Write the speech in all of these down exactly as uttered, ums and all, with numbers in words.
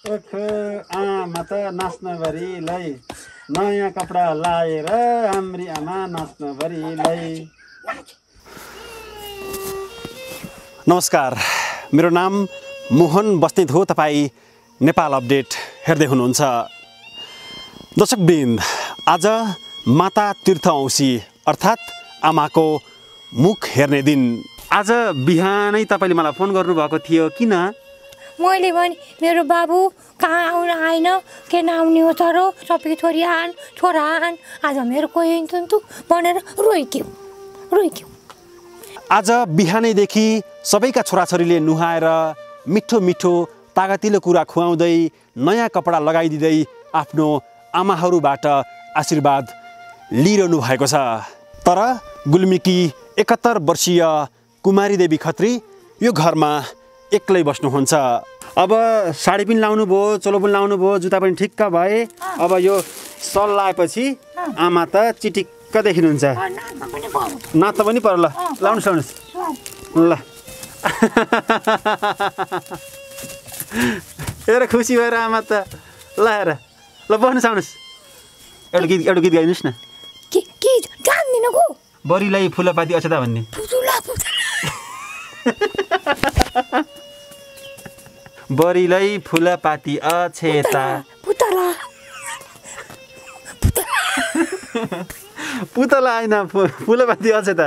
ओखो आमा त नाच्न भरिलै नयाँ कपडा लाएर हाम्री आमा नाच्न भरिलै। नमस्कार, मेरो नाम मोहन बस्नेत हो। तपाईँ नेपाल अपडेट हेर्दै हुनुहुन्छ। दर्शकवृन्द, आज माता तीर्थ औँसी अर्थात् आमाको मुख हेर्ने दिन। आज बिहानै तपाईँले मलाई फोन गर्नुभएको थियो, किन? मैले भने मेरो बाबु कहाँ आउन आएन, के नआउने हो त र, सबै छोरी आन छोरा आन, आज मेरो कोही हिँड्छन् तु भनेर रोइक्यौ रोइक्यौ। आज बिहानैदेखि सबैका छोराछोरीले नुहाएर मिठो मिठो तागतिलो कुरा खुवाउँदै नयाँ कपडा लगाइदिँदै आफ्नो आमाहरूबाट आशीर्वाद लिइरहनु भएको छ। तर गुल्मीकी एकहत्तर वर्षीय कुमारी देवी खत्री यो घरमा एक्लै बस्नुहुन्छ। अब साडी पनि लाउनु भयो, चोलो पनि लाउनु भयो, जुत्ता पनि ठिक्क भए। अब यो सल लाएपछि आमा त चिटिक्क देखिनुहुन्छ। नाच्न पनि पर्यो। ल लाउनुहोस् लाउनुहोस् ल। हेर खुसी भएर आमा त। ल हेर, ल बस्नुहोस् आउनुहोस्। एउटा गीत एउटा गीत गाइदिनुहोस् न। बरीलाई फुलपाती अक्षता भन्ने। बरीलाई फुलपाती अक्षता पुतला होइन, फुलपाती अक्षता।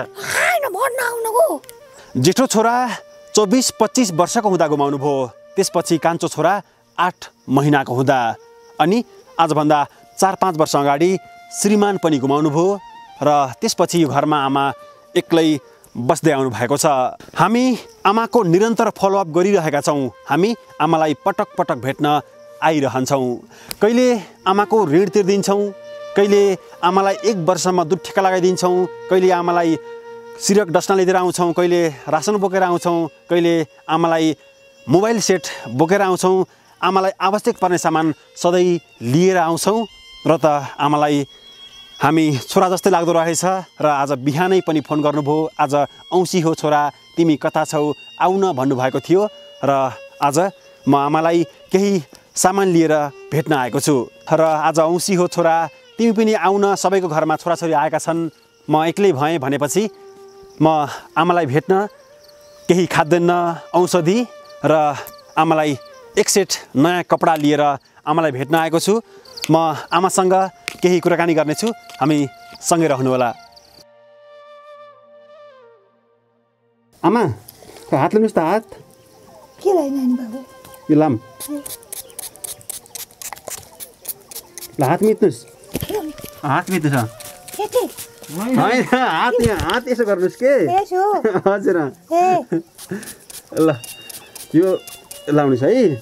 जेठो छोरा चौबिस पच्चिस वर्षको हुँदा गुमाउनु भयो। त्यसपछि कान्छो छोरा आठ महिनाको हुँदा, अनि आजभन्दा चार पाँच वर्ष अगाडि श्रीमान पनि गुमाउनु भयो। र त्यसपछि यो घरमा आमा एक्लै बस्दै आउनु भएको छ। हामी आमाको निरन्तर फलोअप गरिरहेका छौँ। हामी आमालाई पटक पटक भेट्न आइरहन्छौँ। कहिले आमाको ऋण तिर्दिन्छौँ, कहिले आमालाई एक वर्षमा दुध ठेक्का लगाइदिन्छौँ, कहिले आमालाई सिरक डस्ना लिएर आउँछौँ, कहिले रासन बोकेर आउँछौँ, कहिले आमालाई मोबाइल सेट बोकेर आउँछौँ। आमालाई आवश्यक पर्ने सामान सधैँ लिएर आउँछौँ। र त आमालाई हामी छोरा जस्तै लाग्दो रहेछ। र आज बिहानै पनि फोन गर्नुभयो, आज औँसी हो छोरा, तिमी कता छौ, आउन भन्नुभएको थियो। र आज म आमालाई केही सामान लिएर भेट्न आएको छु। र आज औँसी हो छोरा, तिमी पनि आउन, सबैको घरमा छोराछोरी आएका छन्, म एक्लै भएँ भनेपछि म आमालाई भेट्न केही खाद्यान्न औषधि र आमालाई एक सेट नयाँ कपडा लिएर आमालाई भेट्न आएको छु। म आमासँग केही कुराकानी गर्नेछु, हामी सँगै रहनुहोला। आमा हात लिनुहोस् त। हात के लाइन बाबु? यो लाम। ल हात मिच्नुहोस्। हात मिच्नुहोस्। होइन हात यहाँ, हात यसो गर्नुहोस् के। हजुर ल यो लाउनुहोस् है।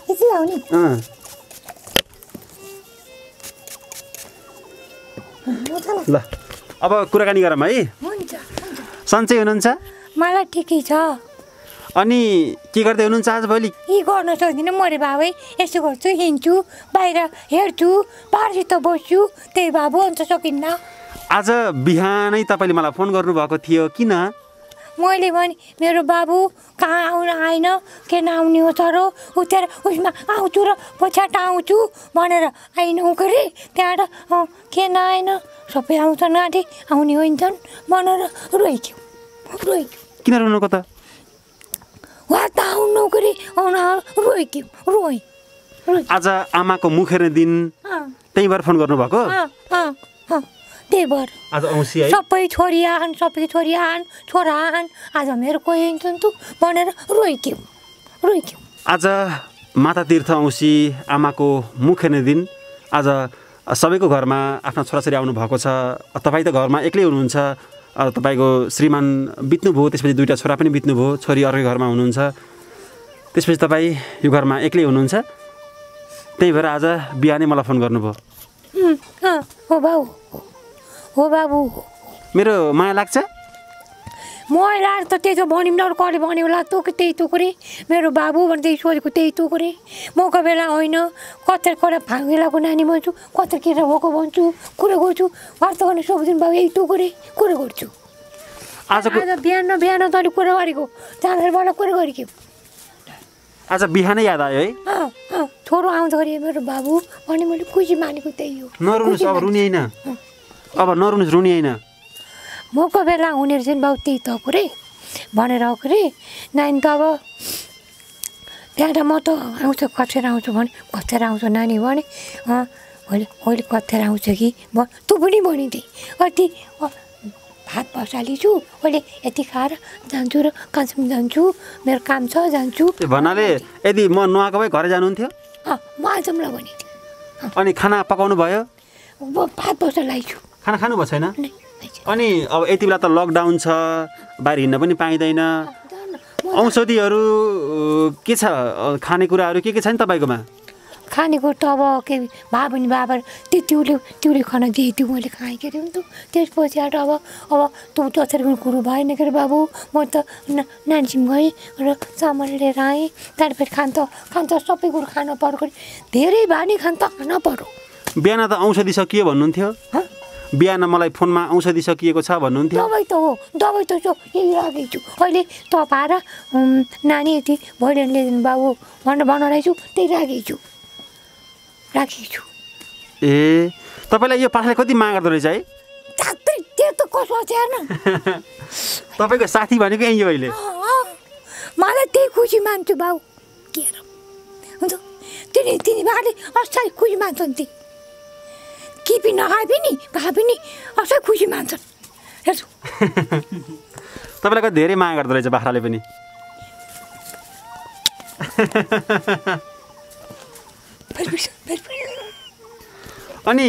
ल अब कुराकानी गरौँ है। सन्चै हुनुहुन्छ? मलाई ठिकै छ। अनि के गर्दै हुनुहुन्छ आजभोलि? यी गर्न सक्दिनँ म रे बाबै, यसो गर्छु, हिँड्छु, बाहिर हेर्छु, पारसित बस्छु, त्यही बाबु, अन्त सकिन्न। आज बिहानै तपाईँले मलाई फोन गर्नुभएको थियो, किन? मैले भने मेरो बाबु कहाँ आउन आएन, के नआउने हो त र, उतिर उसमा आउँछु र पछाडि आउँछु भनेर आइनौ के अरे, त्यहाँबाट के नआएन, सबै आउँछन् आँटे, आउने होइन्छन् भनेर रोइक्यौ रोइक्यौ। किन रुनुको त? वा त आउनु के अरे, आउन रोइक्यौ रोइ। आज आमाको मुख हेर्ने दिन, त्यही भएर फोन गर्नुभएको? त्यही भएर आज औँसी है, सबै छोरी आन सबै छोरी आन छोरा आन, आज मेरो कोही हिँड्छन् तु भनेर रोइक्यौ रोइक्यौ। आज माता तीर्थ औँसी, आमाको मुख हेर्ने दिन। आज सबैको घरमा आफ्ना छोराछोरी आउनु भएको छ। तपाईँ त घरमा एक्लै हुनुहुन्छ। तपाईँको श्रीमान बित्नुभयो, त्यसपछि दुईवटा छोरा पनि बित्नुभयो, छोरी अर्कै घरमा हुनुहुन्छ। त्यसपछि तपाईँ यो घरमा एक्लै हुनुहुन्छ। त्यही भएर आज बिहानै मलाई फोन गर्नुभयो। हो बाबु, हो बाबु। मेरो माया लाग्छ? मलाई लाग्छ त त्यही त भनिम न, कसले भन्यो लाग्छ कि त्यही टुक्रे मेरो बाबु भन्दै सोधेको, त्यही टुक्रे। मको बेला होइन, कतै कता फाङ्गेलाको नानी भन्छु, कतै केटा भएको भन्छु, कुरा गर्छु, अर्थ गर्न सक्दिनँ बाबु, यही टुक्रे कुरा गर्छु। आज बिहान बिहान तैँले कुरा गरेको, चाँदरबाट कुरा गरेको। आज बिहानै याद आयो है अँ अँ छोरो आउँदाखेरि मेरो बाबु अनि मैले खुसी मानेको त्यही हो। नरुनुहोस् अब रुनी होइन अब नरुनुहोस् रुनी होइन म कोही बेला हुने रहेछ नि बाउ त्यही त हो रे भनेर आएको रे नानी त अब त्यहाँबाट म त आउँछ कथेर आउँछु भने कथेर आउँछ नानी भने अँ अहिले अहिले कथेर आउँछ कि भ तँ पनि भनिदिएँ कति भात बसालिछु अहिले यति खाएर जान्छु र कान्छुम जान्छु मेरो काम छ जान्छु भन्नाले यदि म नआएको भए घरै जानुहुन्थ्यो अँ म आजमलाई भने अनि खाना पकाउनु भयो भात बसालाइछु खाना खानु भएको छैन अनि अब यति बेला त लकडाउन छ बाहिर हिँड्न पनि पाइँदैन औषधिहरू के छ खानेकुराहरू के के छ नि तपाईँकोमा खानेको त अब के भए पनि बाबा त्यो तिउले तिउले खाना दिए त्यो मैले खाएँ के अरे नि त त्यस पछाडि अब अब तँ त्यसरी पनि कुरो भएन के अरे बाबु म त नानीसिम गएँ र सामान लिएर आएँ त्यहाँदेखि फेरि खान त खान त सबै कुरो खान पर्यो धेरै बानी खान त खान पर्यो बिहान त औषधि सकियो भन्नुहुन्थ्यो बिहान मलाई फोनमा औषधि सकिएको छ भन्नुहुन्थ्यो दबाई त हो दबाई त छ यही राखेको छु अहिले तपाएर नानी यति भइरहनु ल्याइदिनु बाबु भनेर बनाइरहेको छु त्यही राखेको छु राखेको छु ए तपाईँलाई यो पाठाले कति माग गर्दो रहेछ है त्यो त कसो हेर्न तपाईँको साथी भनेको यही हो अहिले मलाई त्यही खुसी मान्छु बाउ के हुन्छ तिनी तिनी बाले असाइ खुसी मान्छन् ती के पनि नखाए पनि भए पनि असाइ खुसी मान्छन् हेर्छु तपाईँलाई कति धेरै माग गर्दो रहेछ बाख्राले पनि अनि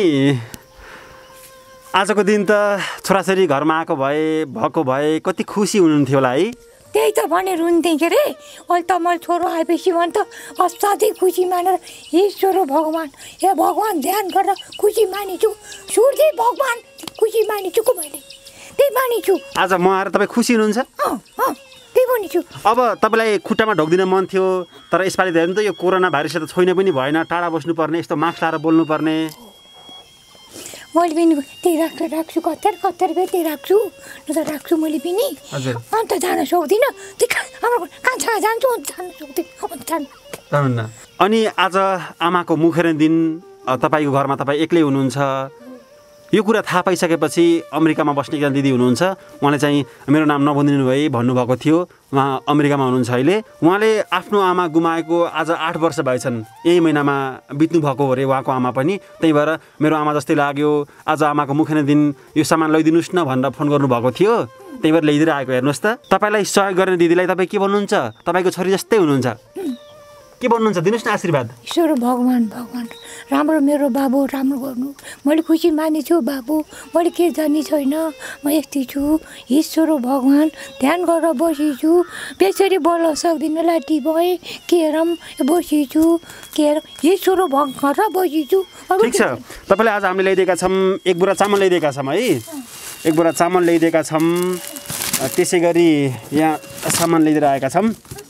आजको दिन त छोराछोरी घरमा आएको भए भएको भए कति खुसी हुनुहुन्थ्यो होला है त्यही त भनेर हुन्थेँ के अरे अहिले त मैले छोरो आएपछि भने त असाध्यै खुसी मानेर ईश्वर भगवान् हे भगवान् ध्यान गरेर खुसी मानेछु सूर्य भगवान् खुसी मानेछु को मैले त्यही मानेछु आज म आएर तपाईँ खुसी हुनुहुन्छ अँ अँ त्यही भनिछु अब तपाईँलाई खुट्टामा ढोक्दिन मन थियो तर यसपालि धेरै नि त यो कोरोना भाइरस त छोइन पनि भएन टाढा बस्नुपर्ने यस्तो मास्क लाएर बोल्नुपर्ने मैले पनि त्यही राख्छु राख्छु कतार कतार फेरि त्यही राख्छु न त राख्छु मैले पनि अन्त जान सक्दिनँ त्यो हाम्रो कान्छा जान्छु जान सक्दिनँ जानुहुन्न अनि आज आमाको मुखेर दिन तपाईँको घरमा तपाईँ एक्लै हुनुहुन्छ यो कुरा थाहा पाइसकेपछि अमेरिकामा बस्ने एकजना दिदी हुनुहुन्छ उहाँले चाहिँ मेरो नाम नभनिदिनु भए भन्नुभएको थियो उहाँ अमेरिकामा हुनुहुन्छ अहिले उहाँले आफ्नो आमा गुमाएको आज आठ वर्ष भएछन् यही महिनामा बित्नु भएको अरे उहाँको आमा पनि त्यही भएर मेरो आमा जस्तै लाग्यो आज आमाको मुखेर दिन यो सामान ल्याइदिनुहोस् न भनेर फोन गर्नुभएको थियो त्यही भएर ल्याइदिएर आएको हेर्नुहोस् त तपाईँलाई सहयोग गर्ने दिदीलाई तपाईँ के भन्नुहुन्छ तपाईँको छोरी जस्तै हुनुहुन्छ के भन्नुहुन्छ दिनुहोस् न आशीर्वाद ईश्वर भगवान् भगवान् राम्रो मेरो बाबु राम्रो गर्नु मैले खुसी मानेछु बाबु मैले के जाने छैन म यस्तै छु ईश्वर भगवान् ध्यान गरेर बसेछु बेसरी बोल्न सक्दिनँ लाटी भएँ के हेरौँ बसेछु के हेरौँ ईश्वर भगवान् गरेर बसेछु ठिक छ तपाईँले आज हामीले ल्याइदिएका छौँ एक बोरा चामल ल्याइदिएका छौँ है एक बोरा चामल ल्याइदिएका छौँ त्यसै गरी यहाँ सामान ल्याइदिएर आएका छौँ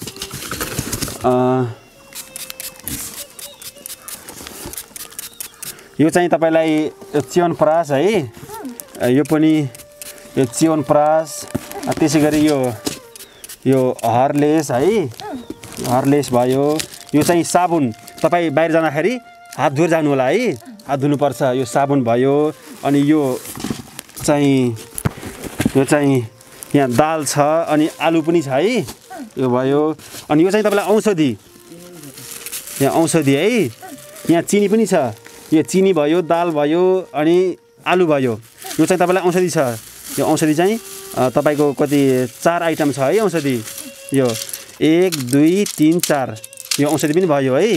यो चाहिँ तपाईँलाई च्यवनप्रास है यो पनि यो च्यवनप्रास त्यसै गरी यो यो हर्लेस है हर्लेस भयो यो चाहिँ साबुन तपाईँ बाहिर जाँदाखेरि हात धोएर जानु होला है हात धुनुपर्छ यो साबुन भयो अनि यो चाहिँ यो चाहिँ यहाँ दाल छ अनि आलु पनि छ है यो भयो अनि यो चाहिँ तपाईँलाई औषधि यहाँ औषधि है यहाँ चिनी पनि छ यो चिनी भयो दाल भयो अनि आलु भयो यो चाहिँ तपाईँलाई औषधि छ यो औषधि चाहिँ तपाईँको कति चार आइटम छ है औषधि यो एक दुई तिन चार यो औषधि पनि भयो है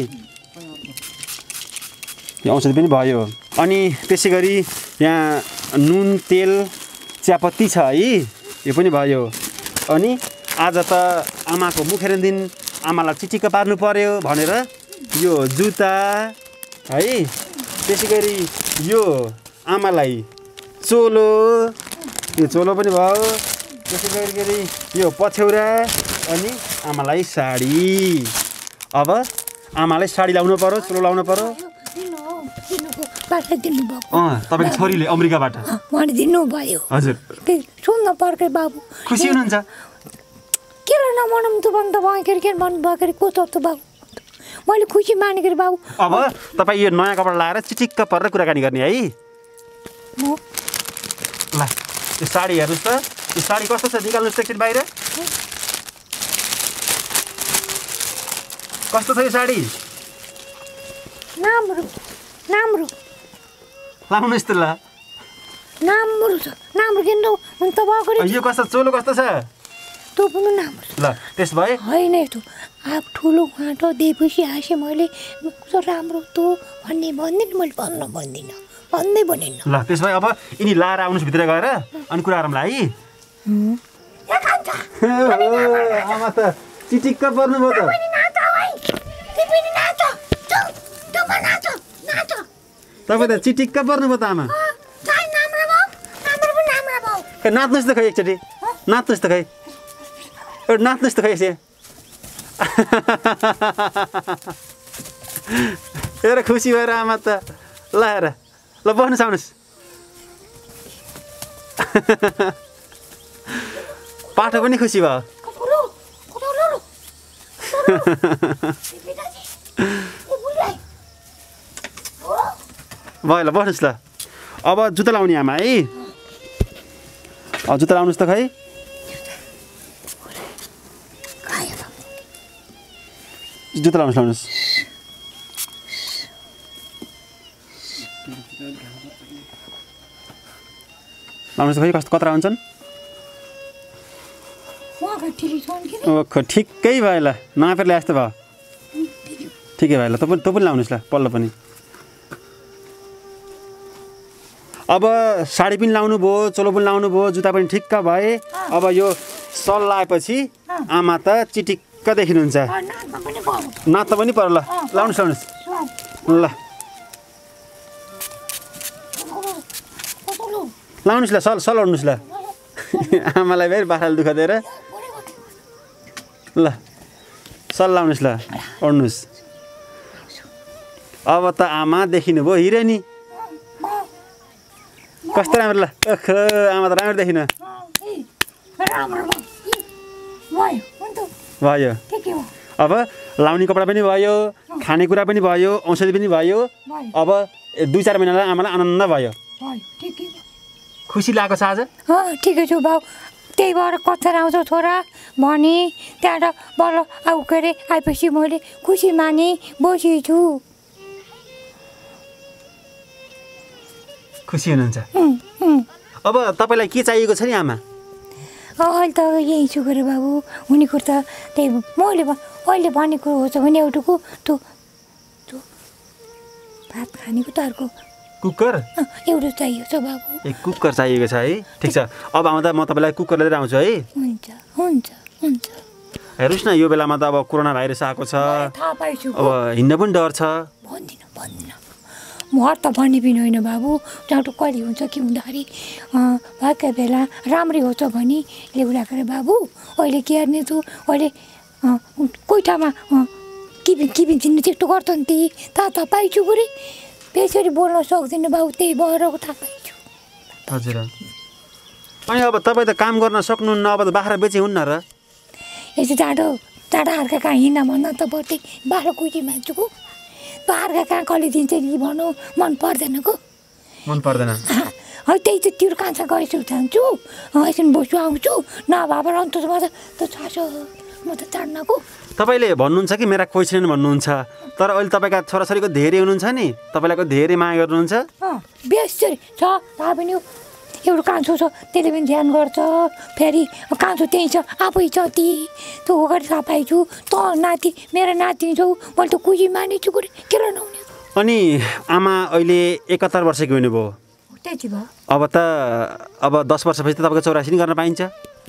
यो औषधि पनि भयो अनि त्यसै गरी यहाँ नुन तेल चियापत्ती छ है यो पनि भयो अनि आज त आमाको मुखेर दिन आमालाई चिटिक्क पार्नु पर्यो भनेर यो जुत्ता है त्यसै गरी यो आमालाई चोलो यो चोलो पनि भयो त्यसै गरी गरी यो पछ्यौरा अनि आमालाई साडी अब आमालाई साडी लाउनु पर्यो चोलो लाउनु पर्यो अँ तपाईँको छोरीले अमेरिकाबाट उहाँले दिनुभयो हजुर सुन्न पर्के बाबु खुसी हुनुहुन्छ के नमनाउनु त भन्नु त भयो के भन्नुभयो के को त बाबु मैले खुसी मानेको रे बाबु। अब तपाईँ यो नयाँ कपडा लाएर चिटिक्क परेर कुराकानी गर्ने है। म ल यो साडी हेर्नुहोस् त, यो साडी कस्तो छ निकाल्नुहोस् त एकछिन बाहिर। कस्तो छ यो साडी? राम्रो राम्रो लाउनुहोस् त ल। राम्रो छ राम्रो किन त भएको रे। यो कस्तो चोलो कस्तो छ? त्यो पनि राम्रो छ। ल त्यस भए होइन यस्तो अब ठुलो घाँटो दिएपछि हाँसेँ मैले कस्तो राम्रो तँ भन्ने भन्दिनँ मैले भन्न भन्दिनँ भन्दै भनिनँ। ल त्यस भए अब यिनी लाएर आउनुहोस् भित्र गएर अनि कुरा गरौँला है। आमा त चिटिक्क पर्नुभयो त। तपाईँ त चिटिक्क पर्नुभयो त आमा। नाच्नुहोस् त खै एकचोटि, नाच्नुहोस् त खै, एउटा नाच्नुहोस् त खै यसो। हेर खुसी भएर आमा त। ल हेर ल बस्नुहोस् आउनुहोस्। पाठो पनि खुसी भयो। भयो ल बस्नुहोस् ल। अब जुत्ता लाउने आमा है। जुत्ता लाउनुहोस् त खै। जुत्ता लाउनुहोस् लाउनुहोस्। लाउनुहोस् त खै कस्तो कत्रा हुन्छन्। ठिकै भयो ल नापेर ल्याए जस्तो भयो। ठिकै भयो ल तँ पनि तँ पनि लाउनुहोस् ल पल्लो पनि। अब साडी पनि लाउनु भयो, चोलो पनि लाउनु भयो, जुत्ता पनि ठिक्क भए। अब यो सल लाएपछि आमा त चिटिक्क देखिनुहुन्छ। नाच्न पनि पर्यो ल। लाउनुहोस् लाउनुहोस् ल लाउनुहोस् ल सल सल ओढ्नुहोस् ल। आमालाई फेरि बाख्राले दुःख दिएर ल सल लाउनुहोस् ल ओढ्नुहोस्। अब त आमा देखिनु भयो हिरोनी। कस्तो राम्रो ल। ओख आमा त राम्रो देखिन भयो। अब लाउने कपडा पनि भयो, खानेकुरा पनि भयो, औषधि पनि भयो। अब दुई चार महिनालाई आमालाई आनन्द भयो। खुसी लागेको छ आज? ठिकै छु बाउ। त्यही भएर कथा आउँछ छोरा भने त्यहाँबाट बल्ल अब के अरे आएपछि मैले खुसी माने बसेछु। खुसी हुनुहुन्छ? अब तपाईँलाई के चाहिएको छ नि आमा? अहिले त यही छु गरे बाबु हुने कुरो त त्यही मैले अहिले भनेको हो छ भने एउटाको त्यो त्यो भात खानेको त अर्को कुकर एउटा चाहिएको छ बाबु। ए कुकर चाहिएको छ है। ठिक छ अब आउँदा म तपाईँलाई कुकर लिएर आउँछु है। हुन्छ हुन्छ हुन्छ। हेर्नुहोस् न यो बेलामा त अब कोरोना भाइरस आएको छ। थाहा पाइछु। अब हिँड्न पनि डर छ। भन्दिनँ भन्दिनँ म त भन्ने पनि होइन बाबु। जाँटो कहिले हुन्छ कि हुँदाखेरि भएकै बेला राम्रै होस् भने ल्याउला करे बाबु। अहिले के गर्ने छु अहिले कोही ठाउँमा किबिन किबिन चिन्ने त्यस्तो गर्छन् ती थाहा थाहा पाइछु गरे त्यसरी बोल्न सक्दिनँ बाबु। त्यही भएर थाहा पाइछु। हजुर अनि अब तपाईँ त काम गर्न सक्नुहुन्न। अब त बाख्रा बेची हुन्न र? यसो जाडो जाडो अर्का कहाँ हिँड्न भन्दा त बढ्दै बाह्र कुची मान्छेको अर्का कहाँ कसले दिन्छ नि भनौँ मन पर्दैन को मन पर्दैन। है त्यही त त्यो कान्छा गएछु जान्छु एकछिन बस्छु आउँछु नभए अन्त म त छ म त चाड्नको। तपाईँले भन्नुहुन्छ कि मेरा कोही छैनन् भन्नुहुन्छ तर अहिले तपाईँका छोराछोरीको धेरै हुनुहुन्छ नि तपाईँलाई धेरै माया गर्नुहुन्छ। बेसरी छ थाहा पनि एउटा कान्छो छ त्यसले पनि ध्यान गर्छ। फेरि कान्छो त्यही छ आफै छ ती त्यो अगाडि थाहा पाइछु त नाति मेरो नाति छौ मैले त कुजी मानेछु के नहुने। अनि आमा अहिले एकहत्तर वर्षको हुनुभयो। त्यति भयो। अब त अब दस वर्षपछि त तपाईँको चौरासी नि गर्न पाइन्छ।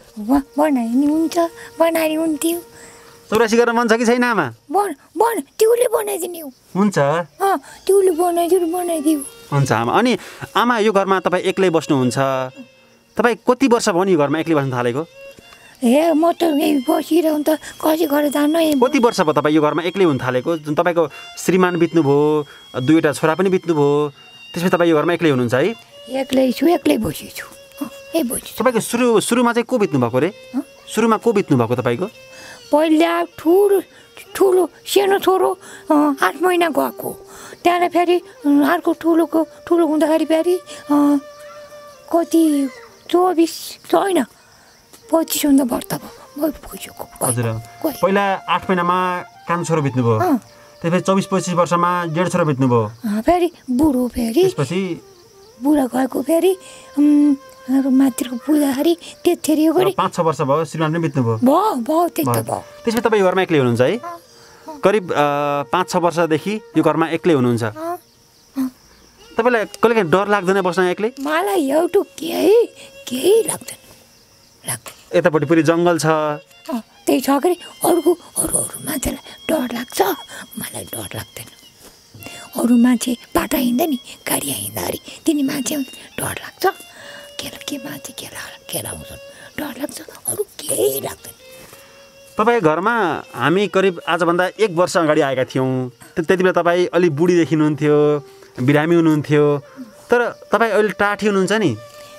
बनाइ नि हुन्छ बनाइ हुन्थ्यो। चौरासी गर्न मन छ कि छैन आमा? बन बन तिउले बनाइदिने हो। हुन्छ अँ तिउले बनाइदियो बनाइदियो। हुन्छ आमा। अनि आमा यो घरमा तपाईँ एक्लै बस्नुहुन्छ। तपाईँ कति वर्ष भयो नि यो घरमा एक्लै बस्न थालेको? ए म त यही बसिरहँ त कसै गरेर जान्न। कति वर्ष भयो तपाईँ यो घरमा एक्लै हुन थालेको? जुन तपाईँको श्रीमान बित्नुभयो दुईवटा छोरा पनि बित्नुभयो त्यसपछि तपाईँ यो घरमा एक्लै हुनुहुन्छ है? एक्लै छु एक्लै बसेछु। ए बसेछु। तपाईँको सुरु सुरुमा चाहिँ को बित्नु भएको रे? सुरुमा को बित्नु भएको तपाईँको? पहिला ठुलो ठुलो सानो छोरो आठ महिना गएको त्यहाँबाट फेरि अर्को ठुलोको ठुलो हुँदाखेरि फेरि कति चौबिस होइन पच्चिस हुँदा व्रत हजुर पहिला आठ महिनामा कान्छो छोरो बित्नुभयो त्यसपछि चौबिस पच्चिस वर्षमा डेढ छोरो बित्नुभयो फेरि बुढो फेरि त्यसपछि बुढा गएको फेरि माथिको पुजाखेरि त्यतिखेर यो गरी पाँच छ वर्ष भयो श्रीमान पनि बित्नुभयो भयो भयो त्यति भयो त्यसपछि तपाईँ घरमा एक्लै हुनुहुन्छ है करिब पाँच छ वर्षदेखि यो घरमा एक्लै हुनुहुन्छ तपाईँलाई कहिले काहीँ डर लाग्दैन बस्न एक्लै मलाई एउटा केही केही लाग्दैन लाग्दैन यतापट्टि पुरै जङ्गल छ त्यही छ के अरूको अरू अरू मान्छेलाई डर लाग्छ मलाई डर लाग्दैन अरू मान्छे बाटो हिँड्दा नि गाडी हिँड्दाखेरि तिनी मान्छे डर लाग्छ के के मान्छे के के आउँछन् डर लाग्छ अरू केही लाग्दैन तपाईँ घरमा हामी करिब आजभन्दा एक वर्ष अगाडि आएका थियौँ त्यति बेला तपाईँ अलिक बुढी देखिनुहुन्थ्यो बिरामी हुनुहुन्थ्यो तर तपाईँ अहिले टाठी हुनुहुन्छ नि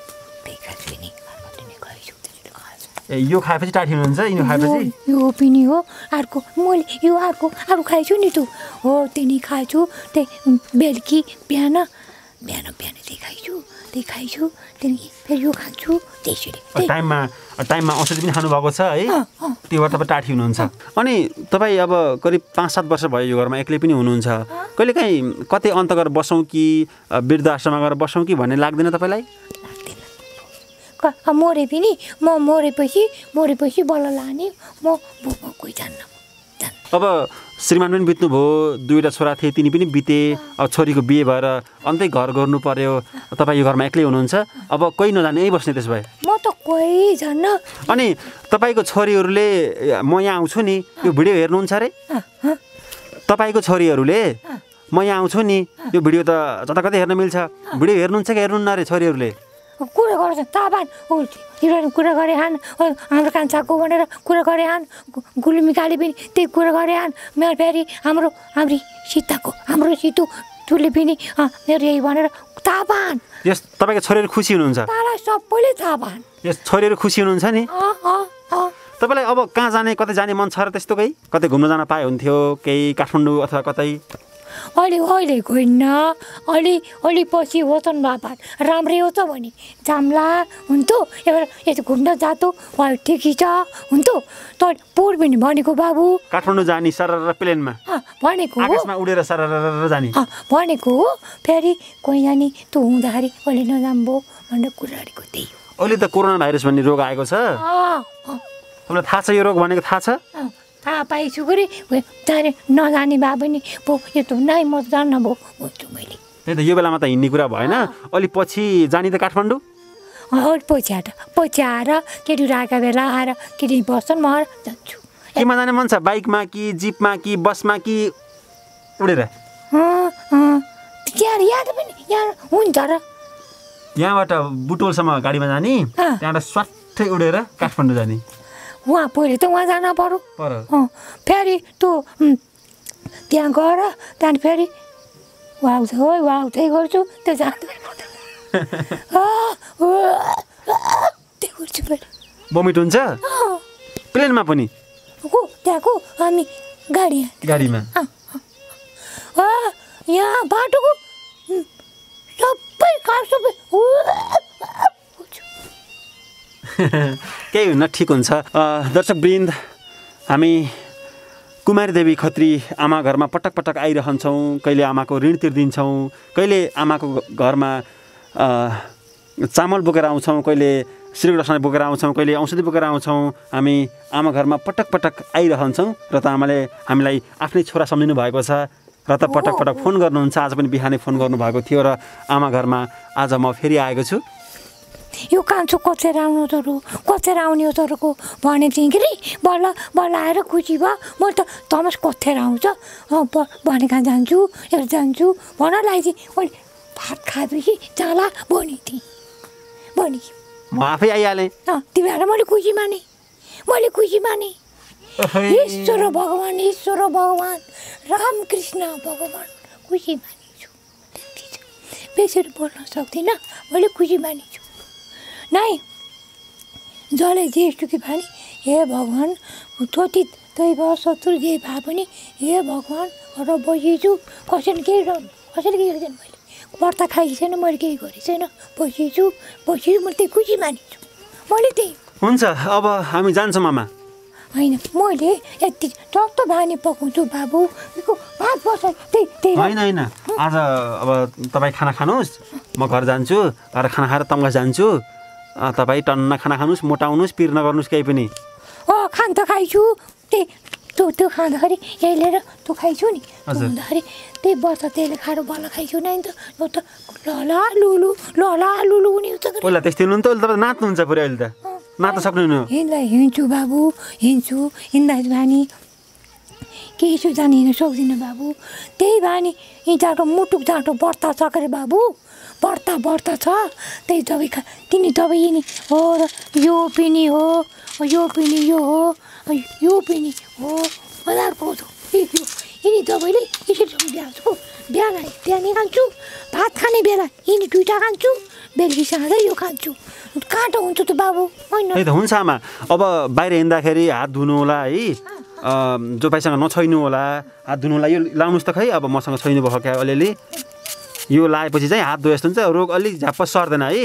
ए यो खाएपछि टाठी हुनुहुन्छ यिनी खाएपछि यो पनि हो अर्को मैले यो अर्को अरू खाएछु नि तँ हो त्यही खाएछु त्यही बेलुकी बिहान बिहान बिहान त्यही खाइछु त्यही खाइछु त्यहाँदेखि फेरि यो खान्छु त्यसरी टाइममा टाइममा औषधि पनि खानुभएको छ है त्यो भएर तपाईँ टाठी हुनुहुन्छ अनि तपाईँ अब करिब पाँच सात वर्ष भयो यो घरमा एक्लै पनि हुनुहुन्छ कहिले काहीँ कतै अन्त गरेर बसौँ कि वृद्ध आश्रममा गएर बसौँ कि भन्ने लाग्दैन तपाईँलाई मरे पनि म मरेपछि मरेपछि बल्ल लाने म कोही जान्न अब श्रीमान पनि बित्नुभयो दुईवटा छोरा थिए तिनी पनि बिते अब छोरीको बिहे भएर अन्तै घर गर्नु पर्यो तपाईँ यो घरमा एक्लै हुनुहुन्छ अब कोही नजाने यहीँ बस्ने त्यसो भए म त कोही जान्न अनि तपाईँको छोरीहरूले म यहाँ आउँछु नि यो भिडियो हेर्नुहुन्छ अरे तपाईँको छोरीहरूले म यहाँ आउँछु नि यो भिडियो त जता कतै हेर्न मिल्छ भिडियो हेर्नुहुन्छ कि हेर्नुहुन्न अरे छोरीहरूले कुरा गर्छ ताबान कुरा गरे हान हाम्रो कान्छाको भनेर कुरा गरे हान गुलुमिकाले पनि त्यही कुरा गरे हान मेरो फेरि हाम्रो हाम्री सीताको हाम्रो सीतु तुले पनि मेरो यही भनेर ताबान यस तपाईँको छोरीहरू खुसी हुनुहुन्छ तालाई सबैले ताबान यस छोरीहरू खुसी हुनुहुन्छ नि तपाईँलाई अब कहाँ जाने कतै जाने मन छ र त्यस्तो केही कतै घुम्न जान पाए हुन्थ्यो केही काठमाडौँ अथवा कतै अहिले अहिले गइन्न अलि अलि पछि होछन् बाबा राम्रै हो त भने जाम्ला हुन्थ्यो एउटा यस्तो घुम्न जातो भयो ठिकै छ हुन्थ्यो त पोहोर पनि भनेको बाबु काठमाडौँ जाने सरर प्लेनमा भनेको आकाशमा उडेर सरर जाने भनेको हो फेरि कोही जाने तँ हुँदाखेरि अहिले नजाम्बो भनेर कुराहरूको त्यही हो अहिले त कोरोना भाइरस भन्ने रोग आएको छ तपाईँलाई थाहा छ यो रोग भनेको थाहा छ थाहा पाइछु गरे जाने नजाने भए पनि पो यस्तो नै म जान्न भयो भन्छु मैले त्यही त यो बेलामा त हिँड्ने कुरा भएन अलि पछि जाने त काठमाडौँ अलि पछि आएर पछि आएर केटीहरू आएका बेला आएर केटी बस्छन् म जान्छु केमा जाने मन छ बाइकमा कि जिपमा कि बसमा कि उडेर त्यहाँ यहाँ पनि यहाँ हुन्छ र यहाँबाट बुटोलसम्म गाडीमा जाने त्यहाँबाट स्वाट्टै उडेर काठमाडौँ जाने उहाँ पहिले त उहाँ जान पर्यो फेरि तँ त्यहाँ गएर त्यहाँदेखि फेरि वाउँछ हो वाउँछै गर्छु त्यो जाँदैन त्यो गर्छु फेरि बमिट हुन्छ प्लेनमा पनि को त्यहाँको हामी गाडी गाडीमा यहाँ बाटोको सबै कार सबै केही हुन्न ठिक हुन्छ दर्शकवृन्द हामी कुमारी देवी खत्री आमा घरमा पटक पटक आइरहन्छौँ कहिले आमाको ऋण तिर्दिन्छौँ कहिले आमाको घरमा चामल बोकेर आउँछौँ कहिले श्रीकृष्ण बोकेर आउँछौँ कहिले औषधि बोकेर आउँछौँ हामी आमा घरमा पटक पटक आइरहन्छौँ र त आमाले हामीलाई आफ्नै छोरा सम्झिनु भएको छ र त पटक पटक फोन गर्नुहुन्छ आज पनि बिहानै फोन गर्नुभएको थियो र आमा घरमा आज म फेरि आएको छु यो कान्छो कचेर आउनु तरो कचेर आउने हो तरोको भनेको थिएँ कि बल्ल बल्ल आएर खुसी भयो म त थमस कथेर आउँछ भनेका जान्छु एउटा जान्छु भन लगाइदिएँ मैले भात खाएपछि जाला बनी थिएँ बनी म आफै आइहालेँ त्यो भएर मैले खुसी माने मैले खुसी माने ईश्वर भगवान् ईश्वर भगवान् रामकृष्ण भगवान् खुसी मानेछु बेसरी बोल्न सक्दिनँ मैले खुसी मानेछु नै जसले जे सुखी भने हे भगवान् थोती त्यही भएर सत्तरी जे भए पनि हे भगवान् र बसिछु कसैले केही कसैले केही गरेन मैले व्रत खाएको छैन मैले केही गरेको छैन बसिछु बसिछु मैले त्यही खुसी मानिछु मैले त्यही हुन्छ अब हामी जान्छौँ मामा होइन मैले यति टक्क बानी पकाउँछु बाबु भात बस त्यही त्यही होइन होइन आज अब तपाईँ खाना खानुहोस् म घर जान्छु घर खाना खाएर तङ्गा जान्छु तपाईँ टन्न खाना खानुहोस् मोटाउनुहोस् पिर नगर्नुहोस् केही पनि अँ खान त खाइछु त्यही त्यो त्यो खाँदाखेरि यही लिएर त्यो खाइछु नि हुँदाखेरि त्यही वर्ष त्यसले खाएर बल्ल खाइछु नि त यो त लला लुलु लला लुलु हुने पहिला त्यस्तै हुनु नि त अहिले तपाईँ नाच्नुहुन्छ पुरै अहिले त नाच्न सक्नुहुन्न हिँड्दा हिँड्छु बाबु हिँड्छु हिँड्दा बानी केही सुझान हिँड्न सक्दिनँ बाबु त्यही बानी हिँडाको मुटुक जाँटो बढ्ता छ के अरे बाबु बढ्ता बढ्ता छ त्यही दबाई खा तिनी दबाई नि हो र यो पनि हो यो पनि यो हो यो पनि हो हजार पाउँछ यिनी दबाईले यसरी बिहान्छु बिहान बिहानै खान्छु भात खाने बेला यिनी दुइटा खान्छु बेलुकी साँझै यो खान्छु काँटो हुन्छ त बाबु होइन त्यही त हुन्छ आमा अब बाहिर हिँड्दाखेरि हात धुनु होला है जो भाइसँग नछैनु होला हात धुनु होला यो लाउनुहोस् त खै अब मसँग छैन भयो क्या अलिअलि यो लाएपछि चाहिँ हात धोए जस्तो हुन्छ रोग अलिक झ्याप्प सर्दैन है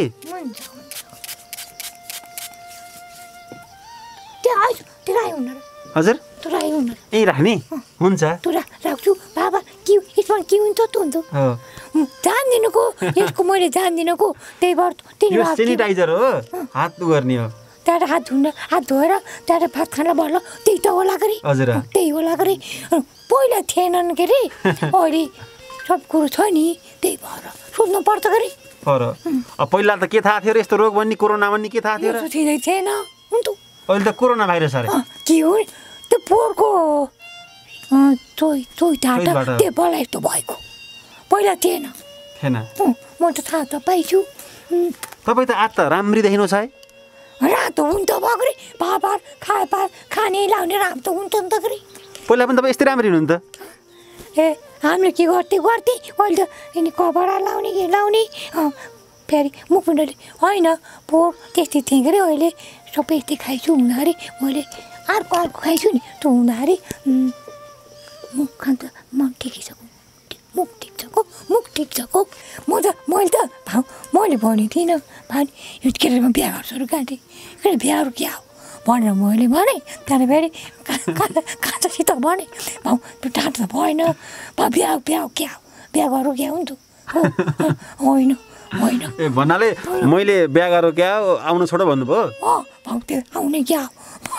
हजुर यहीँ राख्ने हुन्छ राख्छु बाबा के यसमा के हुन्छ त हुन्छ जान्दिनँको यसको मैले जान्दिनँको त्यही भएर सेनिटाइजर हो हात गर्ने हो त्यहाँबाट हात धुन हात धोएर त्यहाँबाट भात खाना भर्ल त्यही त होला गरे हजुर त्यही होला गरे पहिला थिएनन् के अरे अहिले सब कुरो छ नि त्यही भएर सोध्नु पर्छ गरे पहिला त के थाहा थियो र यस्तो रोग भन्ने कोरोना भन्ने के थाहा थियो र थिएन अहिले त कोरोना भाइरस अरे के हो त्यो पोहोरको चोइ चोइ ढाँटा त्यो बला यस्तो भएको पहिला थिएन थिएन म त थाहा त पाइछु तपाईँ त आज त राम्री देखिनुहोस् है रातो हुन्छ भएकोले पार खाए पार खाने लाउने राम त हुन्छ नि त गरे पहिला पनि तपाईँ यस्तै राम्री हुनुहुन्थ्यो ए हामीले के गर्थे गर्थे अहिले त यिनी कपडा लाउने के लाउने फेरि मुखुन्डले होइन पोहोर त्यस्तै थिएँ के अरे अहिले सबै यस्तै खाइछु हुँदाखेरि मैले अर्को अर्को खाइछु नि त्यो हुँदाखेरि मुख खान्छ मन ठिकै छ मुख ठिक छ को मुख ठिक छ को म त मैले त भाउ मैले भनेको थिइनँ भाइ यो केटामा बिहा गर्छु अरू काँटे के बिहाहरू क्या हो भनेर मैले भने त्यहाँदेखि फेरि काँचासित भने भाउ त्यो ढाँट त भएन भा बिहा बिहा क्या हो बिहा गरौँ क्या हुन्छ होइन होइन ए भन्नाले मैले बिहा गरौँ क्या आउनु छोडो भन्नुभयो अँ भाउ त्यो आउने क्या हो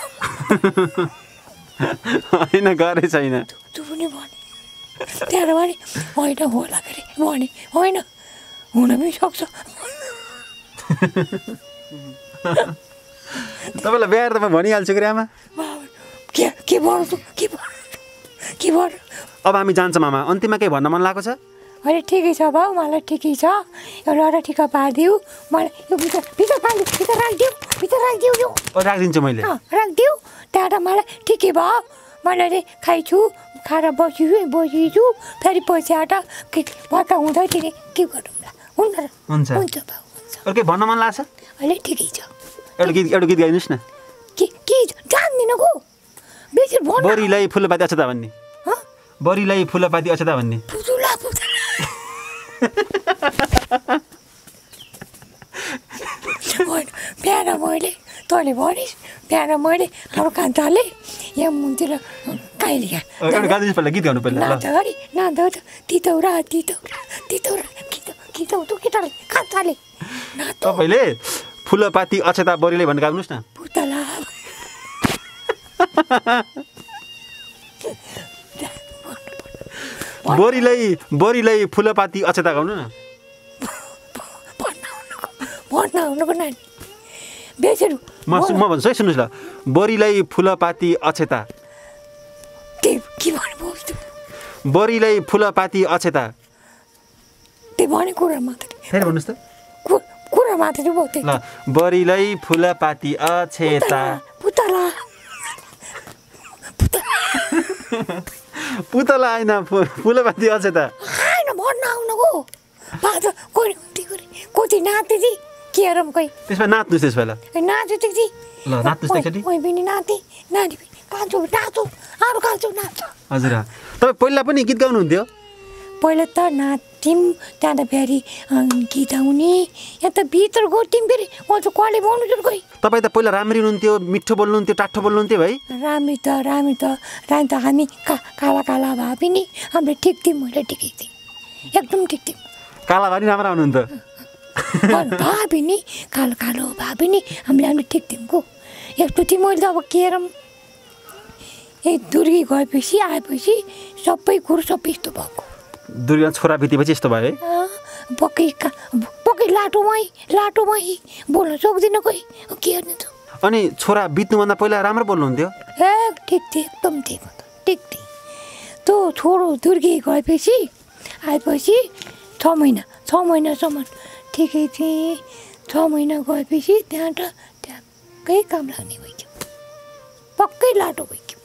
होइन गरे छैन त्यो पनि भने त्यहाँबाट भने होइन होला गरे भने होइन हुन पनि सक्छ तपाईँलाई बिहार त म भनिहाल्छु कि आमा के के गर्छु के के गर्नु अब हामी जान्छौँ मामा अन्तिममा केही भन्न मन लागेको छ अहिले ठिकै छ भाउ मलाई ठिकै छ एउटा ठिका पारिदिऊ मलाई यो भित्र भित्र पारिदिऊ भित्र राखिदिऊ भित्र राखिदिऊ यो राखिदिन्छु मैले राखिदिऊ त्यहाँबाट मलाई ठिकै भयो मैले खाइछु खाएर बसिछु बसिछु फेरि पछि आएर के भएका हुँदाखेरि के गरौँला हुन्छ हुन्छ हुन्छ भाउ हुन्छ अरू केही भन्न मन लाग्छ अहिले ठिकै छ एउटा गीत एउटा गीत गाइदिनुहोस् न के के जान्दिनँ को बेसी भन्न बरीलाई फुलपाती अक्षता भन्ने बरीलाई फुलपाती अक्षता भन्ने पुजुला पुजुला बिहान मैले तैँले भनिस् बिहान मैले हाम्रो कान्छाले यहाँ मुनतिर काइली एउटा गाइदिनुहोस् पहिला गीत गाउनु पहिला नाच्छ अरे नाच्दा तितौरा तितौरा तितौरा गीत गीत त्यो केटाले कान्छाले तपाईँले फुलपाती अक्षता बरीलाई भनेर गाउनुहोस् न पुतला बरीलाई बरीलाई फुलपाती अक्षता गाउनु न भन्न हुनुको नानी बेचेर म म भन्छु है सुन्नुहोस् ल बरीलाई फुलपाती अक्षता के भन्नुभयो बरीलाई फुलपाती अक्षता त्यो भने कुरा मात्र फेरि भन्नुहोस् त कुरा मात्र भयो ल बरीलाई फुलपाती अक्षता पुतला पुतला होइन फुलपाती अक्षता होइन भन्न आउनुको बाजा कोही कति नाच्दै थिएँ के हेरौँ कोही त्यसमा नाच्नुहोस् त्यस बेला नाच्यो थिएँ ल नाच्नुहोस् एकचोटि कोही पनि नाचेँ नानी पनि कान्छो नाचो अरू कान्छो नाच। हजुर तपाईँ पहिला पनि गीत गाउनुहुन्थ्यो? पहिला त नाच्थ्यौँ त्यहाँ त फेरि गीत आउने यहाँ त भित्र गर्थ्यौँ फेरि अझ कसले बोल्नु चाहिँ कोही। तपाईँ त पहिला राम्ररी हुनुहुन्थ्यो, मिठो बोल्नुहुन्थ्यो, टाठो बोल्नुहुन्थ्यो भाइ। राम्री त राम्री त राम्री त हामी का काला काला भए पनि हामीले ठिक थियौँ, मैले ठिकै थिएँ एकदम ठिक थियौँ। काला भए पनि राम्रो आउनुहुन्थ्यो भए पनि कालो कालो भए पनि हामीले हामीले ठिक थियौँ को। यस्तो थिएँ मैले त अब के रम ए दुर्गी गएपछि आएपछि सबै कुरो सबै यस्तो भएको। दुर्गा छोरा बितेपछि यस्तो भयो है? पक्कै पक्कै लाटोमै लाटोमै बोल्न सक्दिनँ कोही के गर्ने त। अनि छोरा बित्नुभन्दा पहिला राम्रो बोल्नुहुन्थ्यो? ए ठिक थिएँ एकदम ठिक ठिक थिएँ। त्यो छोरो दुर्गी गएपछि आएपछि छ महिना छ महिनासम्म ठिकै थिएँ। छ महिना गएपछि त्यहाँ त ट्याक्कै काम लाग्ने भइगयो, पक्कै लाटो भइगयो।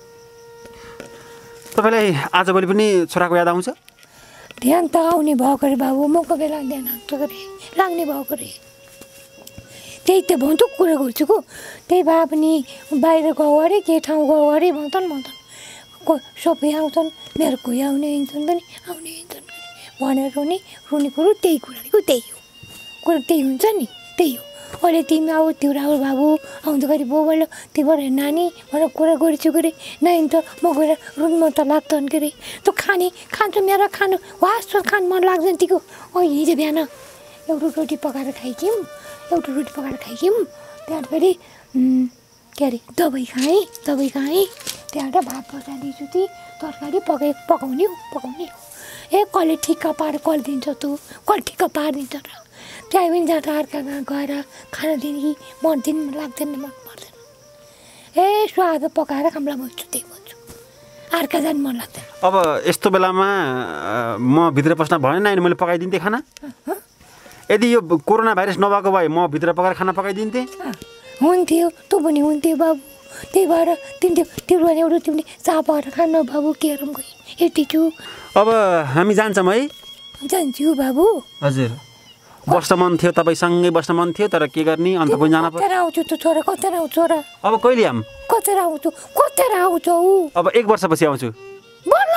तपाईँलाई आजभोलि पनि छोराको याद आउँछ? ध्यान त आउने भएको अरे बाबु, मको बेला ध्यान आउँछ अरे लाग्ने भएको अरे। त्यही त भन्छु कुरा गर्छु को। त्यही भए पनि बाहिर गयो अरे के ठाउँ गयो अरे भन्छन् भन्छन् को सबै आउँछन् मेरो कोही आउने हिँड्छन् पनि आउने हिँड्छन् भनेर रुने रुने कुरो त्यही कुराको त्यही हो कुरो त्यही हुन्छ नि त्यही हो। अहिले तिमी अब त्यो राहुल बाबु आउँदाखेरि बाउले तिमीबाट नानी भनेर कुरा गरेछु गरे नानी त म गएर रुनमा त लाग्छन् के अरे त्यो खाने खान्छ मेरो खानु वास खानु मन लाग्दैन तिको। ओ हिजो बिहान एउटा रोटी पकाएर खाइक्यौँ एउटा रोटी पकाएर खाइक्यौँ त्यहाँबाट फेरि के अरे दबाई खाएँ दबाई खाएँ त्यहाँबाट भात बसालिदिन्छु ती तरकारी पकाइ पकाउने हो पकाउने हो। ए कसले ठिक्क पारेर कसले दिन्छ तँ कसले ठिक्क पारिदिन्छ र त्यहाँ पनि जाँदा अर्का गएर खाना दिने कि मन दिन लाग्दैन मन पर्दैन। ए स्वाद पकाएर खामला भन्छु त्यही भन्छु अर्का जानु मन लाग्दैन। अब यस्तो बेलामा म भित्र पस्न भएन नानी मैले पकाइदिन्थेँ खाना। यदि यो कोरोना भाइरस नभएको भए म भित्र पकाएर खाना पकाइदिन्थेँ हुन्थ्यो तँ पनि हुन्थ्यो बाबु। त्यही भएर तिमीले त्यो भने एउटा तिमीले चाह पाएर खानु बाबु के गरौँ गई यति छु। अब हामी जान्छौँ है? जान्छु बाबु। हजुर बस्न मन थियो तपाईँसँगै बस्न मन थियो तर के गर्ने अन्त पनि जान पर्यो। कता आउँछु त छोरा कता आउँछु छोरा अब कहिले आऊँ? कता आउँछु कता आउँछौ? अब एक वर्षपछि आउँछु। बोल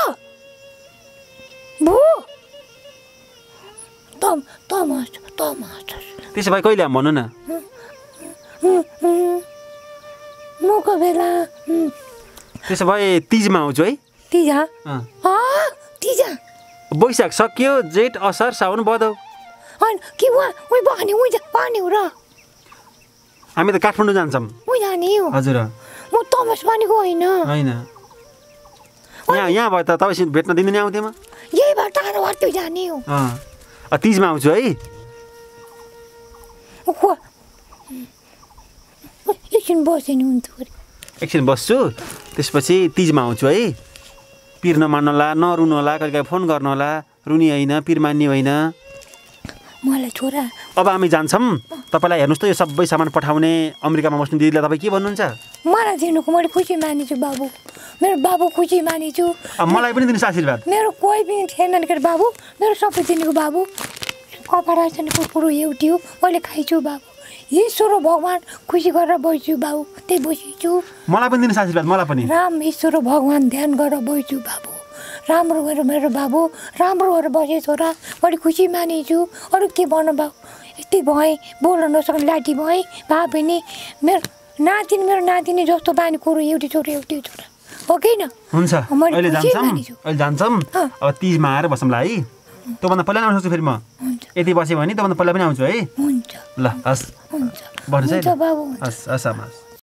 भो तम तमास तमास त्यसो भए कहिले आऊँ भन्नु न? मको बेला त्यसो भए तिजमा आउँछु है? तिजा तिजा वैशाख सक्यो जेठ असार साउन भदौ होइन के उहाँ उही बगाने उही जा पानी हो र हामी त काठमाडौँ जान्छौँ। उही जाने हो? हजुर म तमस पानीको होइन होइन यहाँ यहाँ भयो त तपाईँसित भेट्न दिनु नै आउँथेँ म। यही भएर टाढो भएर त्यो जाने हो। तिजमा आउँछु है? एकछिन बस्यो नि हुन्थ्यो अरे। एकछिन बस्छु त्यसपछि तिजमा आउँछु है। पिर नमान्नु होला नरुनु होला कहिले काहीँ फोन गर्नु होला रुनी होइन पिर मान्ने होइन। मलाई छोरा अब हामी जान्छौँ। तपाईँलाई हेर्नुहोस् त यो सबै सामान पठाउने अमेरिकामा बस्ने दिदीलाई तपाईँ के भन्नुहुन्छ? मलाई दिनुको मैले खुसी मानेछु बाबु मेरो बाबु खुसी मानेछु। मलाई पनि दिनुहोस् आशीर्वाद। मेरो कोही पनि थिएन के बाबु मेरो सबै दिनुको बाबु कपडा छैनको कुरो एउटै हो मैले खाइछु बाबु ईश्वर भगवान् खुसी गरेर बस्छु बाबु त्यही बसिछु। मलाई पनि दिनुहोस् आशीर्वाद मलाई पनि। राम ईश्वर भगवान् ध्यान गरेर बस्छु बाबु राम्रो गरेर मेरो बाबु राम्रो गरेर बसेँ छोरा मैले खुसी मानेछु। अरू के भन्नु बाबु यस्तै भएँ बोल्न नसक्ने लाठी भएँ भए पनि मेरो नातिनी मेरो नातिनी जस्तो बानी कुरो एउटै छोरा एउटै छोरा हो कि न? हुन्छ अहिले जान्छौँ अहिले जान्छौँ। अब तिजमा आएर बसौँला है। त्योभन्दा पहिला आउनु सक्छु फेरि म यति बस्यो भने त्योभन्दा पहिला पनि आउँछु है। हुन्छ ल हस् हुन्छ भन्नुहोस् है बाबु हस् हस् हस्।